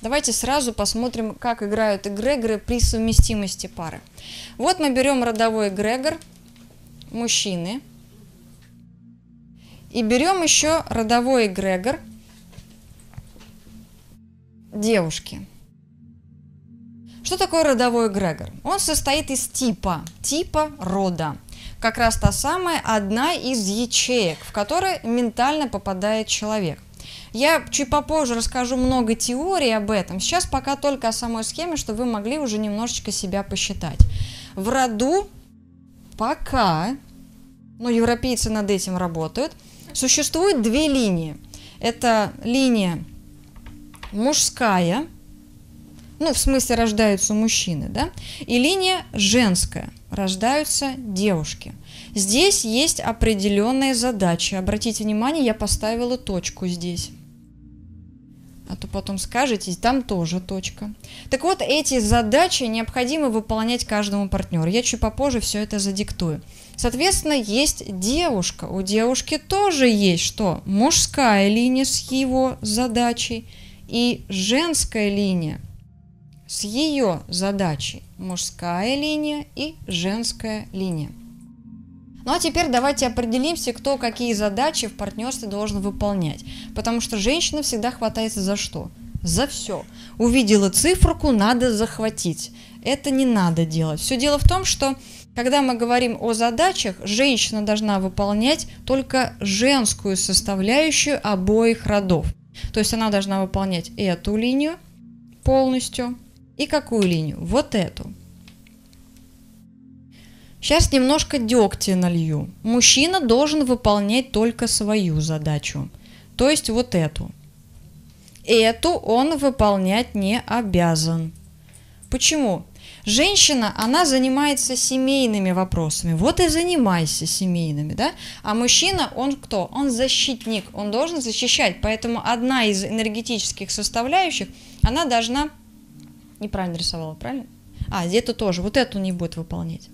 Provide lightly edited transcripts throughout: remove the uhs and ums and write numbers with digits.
Давайте сразу посмотрим, как играют эгрегоры при совместимости пары. Вот мы берем родовой эгрегор мужчины и берем еще родовой эгрегор девушки. Что такое родовой эгрегор? Он состоит из типа рода. Как раз та самая одна из ячеек, в которой ментально попадает человек. Я чуть попозже расскажу много теорий об этом. Сейчас пока только о самой схеме, чтобы вы могли уже немножечко себя посчитать. В роду пока, европейцы над этим работают, существует две линии. Это линия мужская, в смысле рождаются мужчины, да, и линия женская, рождаются девушки. Здесь есть определенные задачи. Обратите внимание, я поставила точку здесь. А то потом скажете, там тоже точка. Так вот, эти задачи необходимо выполнять каждому партнеру. Я чуть попозже все это задиктую. Соответственно, есть девушка. У девушки тоже есть что? Мужская линия с его задачей и женская линия с ее задачей. Мужская линия и женская линия. Ну а теперь давайте определимся, кто какие задачи в партнерстве должен выполнять. Потому что женщина всегда хватается за что? За все. Увидела циферку, надо захватить. Это не надо делать. Все дело в том, что когда мы говорим о задачах, женщина должна выполнять только женскую составляющую обоих родов. То есть она должна выполнять эту линию полностью. И какую линию? Вот эту. Сейчас немножко дегтя налью. Мужчина должен выполнять только свою задачу, то есть вот эту. Эту он выполнять не обязан. Почему? Женщина, она занимается семейными вопросами. Вот и занимайся семейными, да? А мужчина, он кто? Он защитник, он должен защищать. Поэтому одна из энергетических составляющих, она должна... Неправильно рисовала, правильно? Где-то тоже. Вот эту не будет выполнять.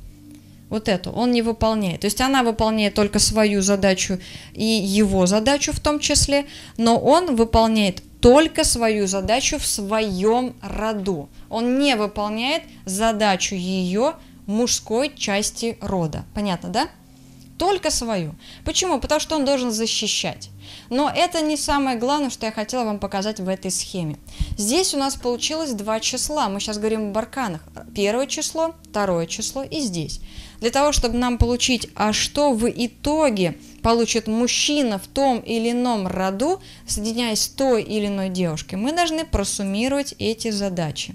Вот эту он не выполняет. То есть она выполняет только свою задачу и его задачу в том числе, но он выполняет только свою задачу в своем роду. Он не выполняет задачу ее мужской части рода. Понятно, да? Только свою. Почему? Потому что он должен защищать. Но это не самое главное, что я хотела вам показать в этой схеме. Здесь у нас получилось два числа. Мы сейчас говорим об арканах. Первое число, второе число и здесь. Для того, чтобы нам получить, что в итоге получит мужчина в том или ином роду, соединяясь с той или иной девушкой, мы должны просуммировать эти задачи.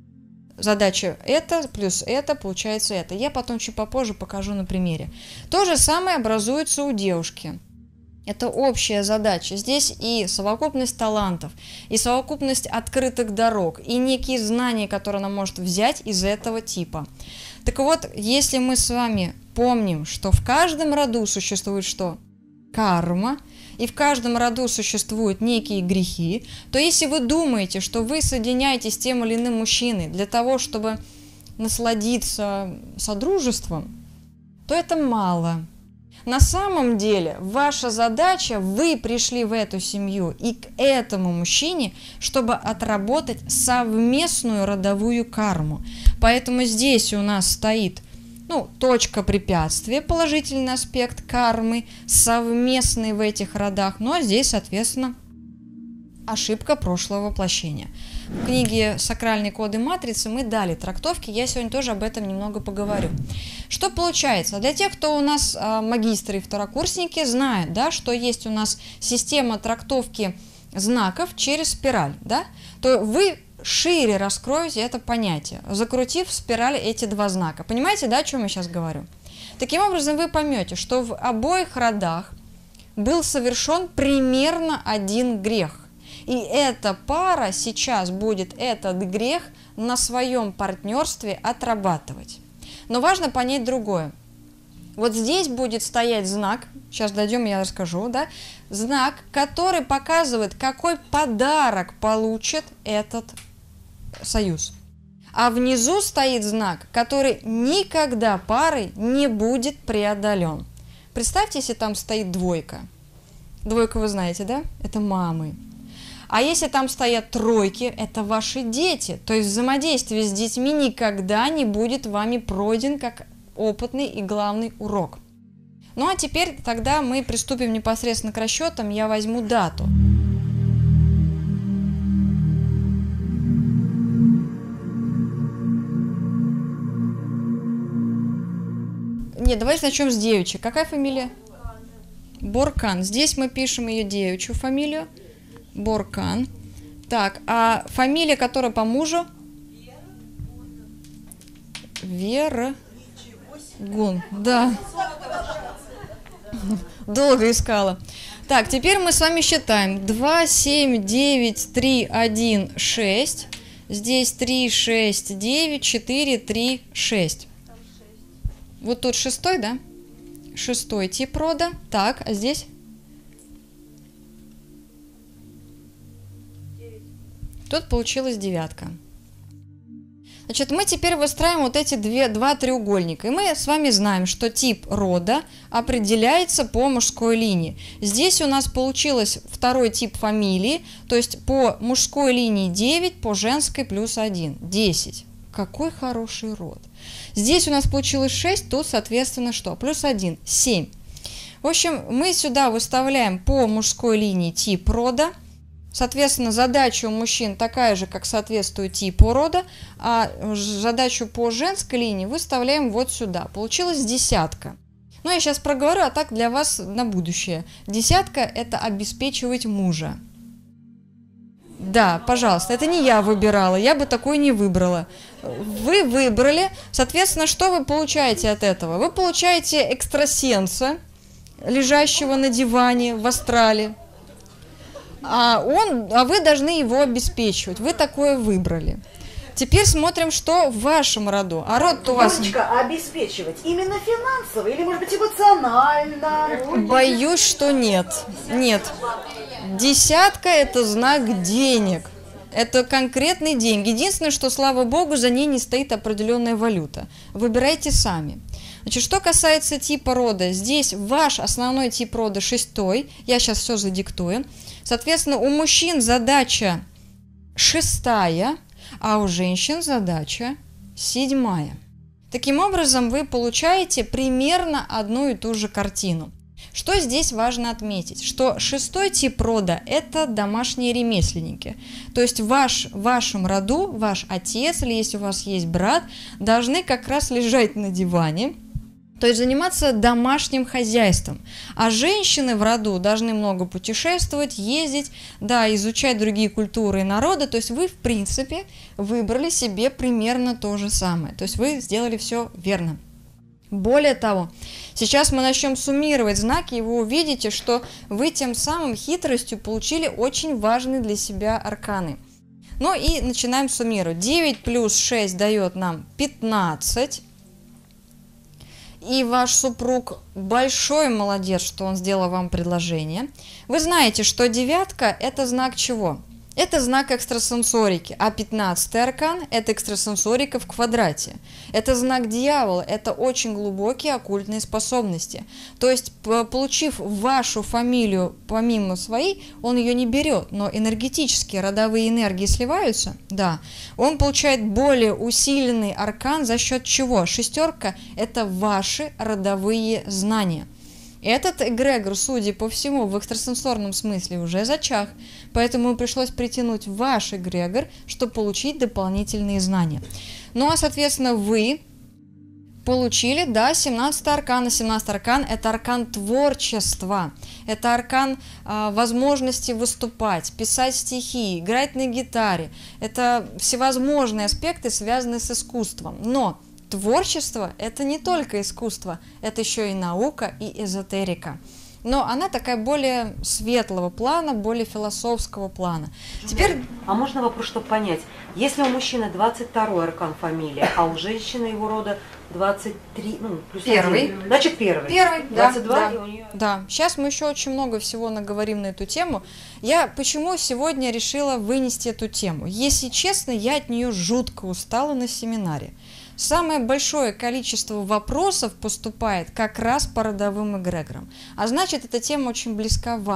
Задача это плюс это получается это. Я потом чуть попозже покажу на примере. То же самое образуется у девушки. Это общая задача. Здесь и совокупность талантов, и совокупность открытых дорог, и некие знания, которые она может взять из этого типа. Так вот, если мы с вами помним, что в каждом роду существует что? Карма, и в каждом роду существуют некие грехи, то если вы думаете, что вы соединяетесь с тем или иным мужчиной для того, чтобы насладиться содружеством, то это мало. На самом деле, ваша задача, вы пришли в эту семью и к этому мужчине, чтобы отработать совместную родовую карму. Поэтому здесь у нас стоит точка препятствия, положительный аспект кармы, совместный в этих родах, но здесь, соответственно, ошибка прошлого воплощения. В книге «Сакральные коды матрицы» мы дали трактовки, я сегодня тоже об этом немного поговорю. Что получается? Для тех, кто у нас магистры и второкурсники, знают, да, что есть у нас система трактовки знаков через спираль, да, то вы шире раскроете это понятие, закрутив в спираль эти два знака. Понимаете, да, о чем я сейчас говорю? Таким образом, вы поймете, что в обоих родах был совершен примерно один грех. И эта пара сейчас будет этот грех на своем партнерстве отрабатывать. Но важно понять другое. Вот здесь будет стоять знак, сейчас дойдем, я расскажу, да, знак, который показывает, какой подарок получит этот союз. А внизу стоит знак, который никогда парой не будет преодолен. Представьте, если там стоит двойка. Двойка вы знаете, да? Это мамы. А если там стоят тройки, это ваши дети. То есть взаимодействие с детьми никогда не будет вами пройден как опытный и главный урок. Ну а теперь тогда мы приступим непосредственно к расчетам. Я возьму дату. Нет, давайте начнем с девичьей. Какая фамилия? Боркан. Здесь мы пишем ее девичью фамилию. Боркан. Так, а фамилия, которая по мужу? Вера Гун. Да. Долго искала. Так, теперь мы с вами считаем. 2, 7, 9, 3, 1, 6. Здесь 3, 6, 9, 4, 3, 6. Вот тут 6, да? 6 тип рода. Так, а здесь? 9. Тут получилась 9. Значит, мы теперь выстраиваем вот эти два треугольника. И мы с вами знаем, что тип рода определяется по мужской линии. Здесь у нас получилось второй тип фамилии, то есть по мужской линии 9, по женской плюс 1. 10. Какой хороший род. Здесь у нас получилось 6, тут, соответственно, что? Плюс 1, 7. В общем, мы сюда выставляем по мужской линии тип рода. Соответственно, задача у мужчин такая же, как соответствует типу рода, а задачу по женской линии выставляем вот сюда. Получилась 10. Ну, я сейчас проговорю, а так для вас на будущее. 10 – это обеспечивать мужа. Да, пожалуйста, это не я выбирала, я бы такой не выбрала. Вы выбрали, соответственно, что вы получаете от этого? Вы получаете экстрасенса, лежащего на диване в астрале, а вы должны его обеспечивать. Вы такое выбрали. Теперь смотрим, что в вашем роду. А род-то у вас... Девочка, обеспечивать именно финансово или, может быть, эмоционально? Боюсь, что нет. Нет. 10 – это знак денег. Это конкретные деньги. Единственное, что, слава богу, за ней не стоит определенная валюта. Выбирайте сами. Значит, что касается типа рода, здесь ваш основной тип рода 6. Я сейчас все задиктую. Соответственно, у мужчин задача 6, а у женщин задача 7. Таким образом, вы получаете примерно одну и ту же картину. Что здесь важно отметить? Что 6 тип рода – это домашние ремесленники. То есть в вашем роду, ваш отец или если у вас есть брат, должны как раз лежать на диване, то есть заниматься домашним хозяйством. А женщины в роду должны много путешествовать, ездить, да, изучать другие культуры и народы. То есть вы, в принципе, выбрали себе примерно то же самое. То есть вы сделали все верно. Более того, сейчас мы начнем суммировать знаки, и вы увидите, что вы тем самым хитростью получили очень важные для себя арканы. Ну и начинаем суммировать. 9 плюс 6 дает нам 15. И ваш супруг большой молодец, что он сделал вам предложение. Вы знаете, что 9 – это знак чего? Это знак экстрасенсорики, а 15-й аркан – это экстрасенсорика в квадрате. Это знак дьявола, это очень глубокие оккультные способности. То есть, получив вашу фамилию помимо своей, он ее не берет, но энергетические родовые энергии сливаются, да. Он получает более усиленный аркан за счет чего? 6 – это ваши родовые знания. Этот эгрегор, судя по всему, в экстрасенсорном смысле уже зачах, поэтому пришлось притянуть ваш эгрегор, чтобы получить дополнительные знания. Ну а, соответственно, вы получили, да, 17-й аркан. 17-й аркан – это аркан творчества, это аркан возможности выступать, писать стихи, играть на гитаре. Это всевозможные аспекты, связанные с искусством. Но творчество – это не только искусство, это еще и наука, и эзотерика. Но она такая более светлого плана, более философского плана. Теперь... А можно вопрос, чтобы понять? Если у мужчины 22-й аркан фамилия, а у женщины его рода 23, ну, плюс 1, значит первый. Первый, 22, да, и у нее... да. Сейчас мы еще очень много всего наговорим на эту тему. Я почему сегодня решила вынести эту тему? Если честно, я от нее жутко устала на семинаре. Самое большое количество вопросов поступает как раз по родовым эгрегорам. А значит, эта тема очень близка вам.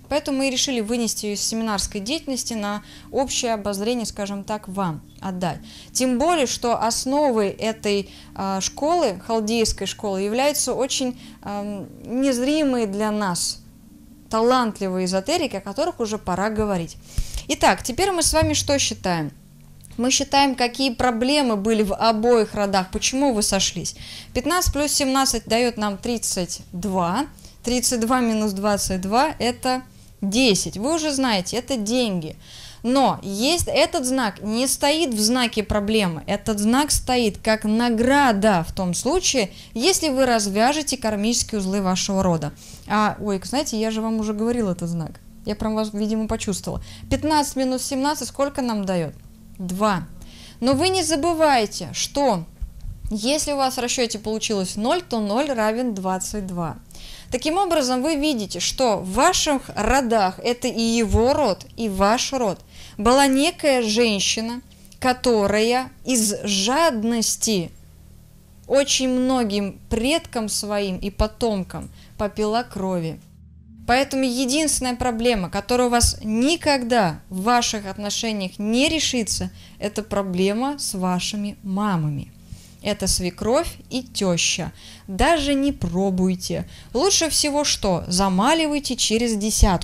Поэтому мы и решили вынести ее из семинарской деятельности на общее обозрение, скажем так, вам отдать. Тем более, что основой этой школы, халдейской школы, являются очень незримые для нас талантливые эзотерики, о которых уже пора говорить. Итак, теперь мы с вами что считаем? Мы считаем, какие проблемы были в обоих родах, почему вы сошлись. 15 плюс 17 дает нам 32. 32 минус 22 – это 10. Вы уже знаете, это деньги. Но этот знак не стоит в знаке проблемы. Этот знак стоит как награда в том случае, если вы развяжете кармические узлы вашего рода. Ой, знаете, я же вам уже говорила этот знак. Я прям вас, видимо, почувствовала. 15 минус 17 сколько нам дает? 2. Но вы не забывайте, что если у вас в расчете получилось 0, то 0 равен 22. Таким образом, вы видите, что в ваших родах, это и его род, и ваш род, была некая женщина, которая из жадности очень многим предкам своим и потомкам попила крови. Поэтому единственная проблема, которая у вас никогда в ваших отношениях не решится, это проблема с вашими мамами. Это свекровь и теща. Даже не пробуйте. Лучше всего что? Замаливайте через 10.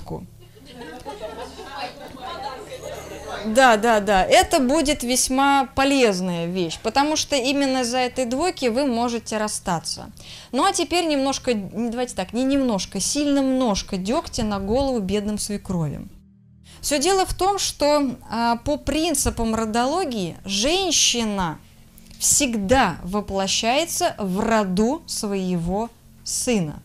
Да, это будет весьма полезная вещь, потому что именно из-за этой двойки вы можете расстаться. Ну а теперь немножко, давайте так, не немножко, сильно множко дегтя на голову бедным свекровям. Все дело в том, что по принципам родологии женщина всегда воплощается в роду своего сына,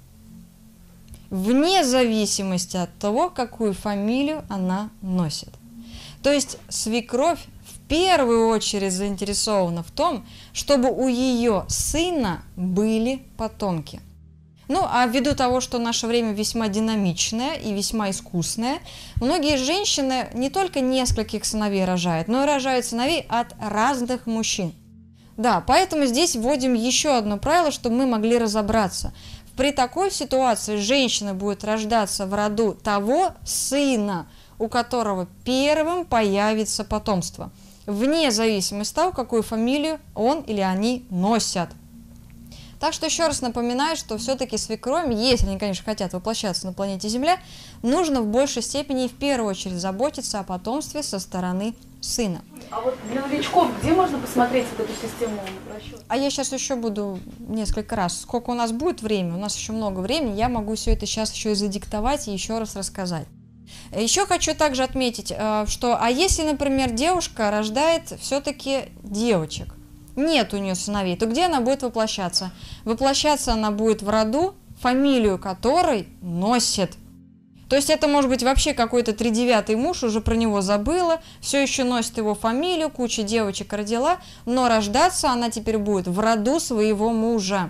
вне зависимости от того, какую фамилию она носит. То есть свекровь в первую очередь заинтересована в том, чтобы у ее сына были потомки. Ну, а ввиду того, что наше время весьма динамичное и весьма искусное, многие женщины не только нескольких сыновей рожают, но и рожают сыновей от разных мужчин. Да, поэтому здесь вводим еще одно правило, чтобы мы могли разобраться. При такой ситуации женщина будет рождаться в роду того сына, у которого первым появится потомство, вне зависимости от того, какую фамилию он или они носят. Так что еще раз напоминаю, что все-таки свекровям, если они, конечно, хотят воплощаться на планете Земля, нужно в большей степени и в первую очередь заботиться о потомстве со стороны сына. А вот для новичков где можно посмотреть вот эту систему расчета? А я сейчас еще буду несколько раз. Сколько у нас будет времени? У нас еще много времени. Я могу все это сейчас еще и задиктовать и еще раз рассказать. Еще хочу также отметить, что, если, например, девушка рождает все-таки девочек, нет у нее сыновей, то где она будет воплощаться? Воплощаться она будет в роду, фамилию которой носит. То есть это может быть вообще какой-то 39-й муж, уже про него забыла, все еще носит его фамилию, куча девочек родила, но рождаться она теперь будет в роду своего мужа.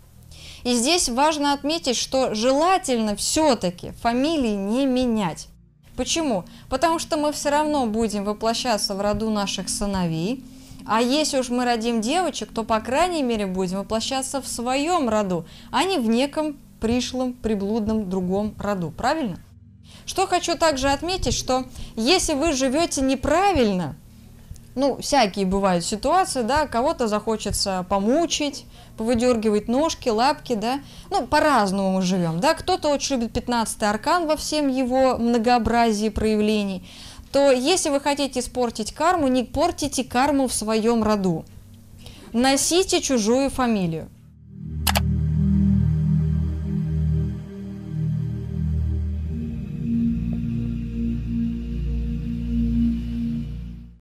И здесь важно отметить, что желательно все-таки фамилии не менять. Почему? Потому что мы все равно будем воплощаться в роду наших сыновей, а если уж мы родим девочек, то, по крайней мере, будем воплощаться в своем роду, а не в неком пришлом, приблудном другом роду. Правильно? Что хочу также отметить, что если вы живете неправильно, ну, всякие бывают ситуации, да, кого-то захочется помучить, повыдергивать ножки, лапки, да, ну, по-разному мы живем, да, кто-то очень любит 15-й аркан во всем его многообразии проявлений, то если вы хотите испортить карму, не портите карму в своем роду, носите чужую фамилию.